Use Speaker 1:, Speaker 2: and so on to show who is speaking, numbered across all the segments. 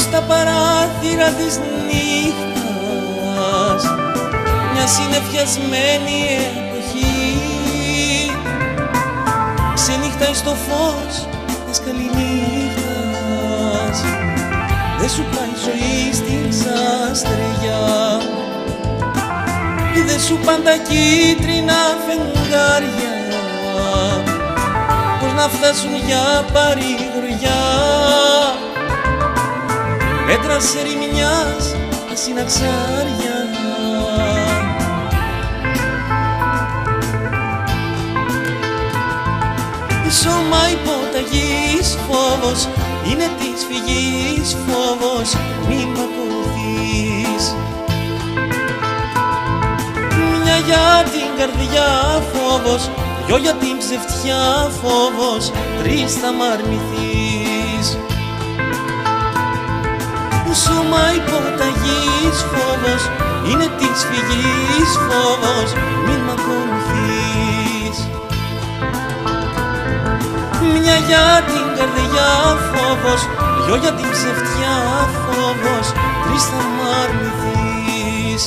Speaker 1: στα παράθυρα της νύχτας μια συννεφιασμένη εποχή ξενύχταει στο φως μιας καληνύχτας. Δε σου πάει η ζωή στην ξαστεριά, δε σου παν τα κίτρινα φεγγάρια πως να φτάσουν για παρηγοριά. Πέτρα σε ρημιάς τα συναξάρια. Η σώμα υποταγής φόβος είναι της φυγής φόβος, μη μ' ακολουθείς. Μια για την καρδιά φόβος, δυο για την ψευτιά φόβος, τρεις θα μ' αρνηθείς. Η σώμα υποταγής φόβος είναι της φυγής φόβος, μη μ' ακολουθείς. Μια για την καρδιά φόβος, δυο για την ψευτιά φόβος, τρεις θα μ' αρνηθείς.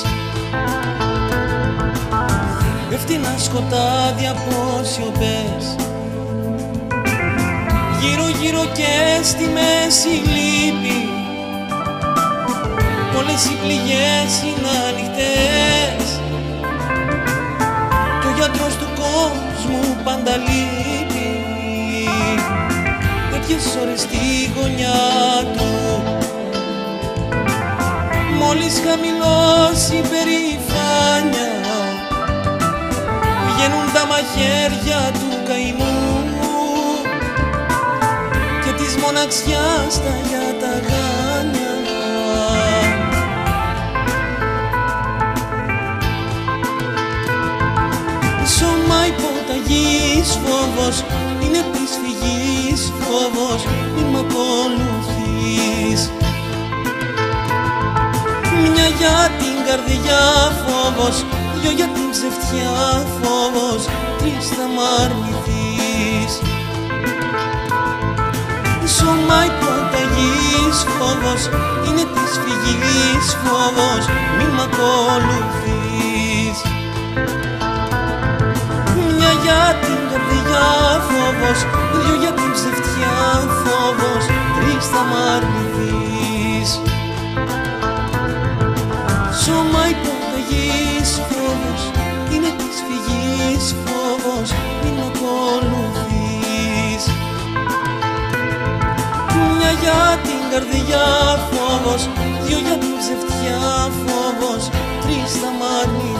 Speaker 1: Πέφτινα σκοτάδια από σιωπές, γύρω γύρω και στη μέση λύπη. Όλες οι πληγές είναι ανοιχτές κι ο γιατρός του κόσμου πάντα λείπει. Τέτοιες ώρες στη γωνιά του μόλις χαμηλώσει η περηφάνεια βγαίνουν τα μαχαίρια του καημού και της μοναξιάς τα γιαταγάνια. Σώμα υποταγής φόβος είναι της φυγής φόβος, μη μ' ακολουθείς. Μια για την καρδιά φόβος, δυο για την ψευτιά φόβος, τρεις θα μ' αρνηθείς. Σώμα υποταγής φόβος είναι της φυγής φόβος, μη μ' ακολουθείς. Μια για την καρδιά φόβος, δυο για την ψευτιά φόβος, τρεις θα μ' αρνηθείς. Σώμα υποταγής φόβος είναι της φυγής φόβος, μη μ' ακολουθείς. Μια για την καρδιά φόβος, δυο για την ψευτιά φόβος, τρεις θα μ' αρνηθείς.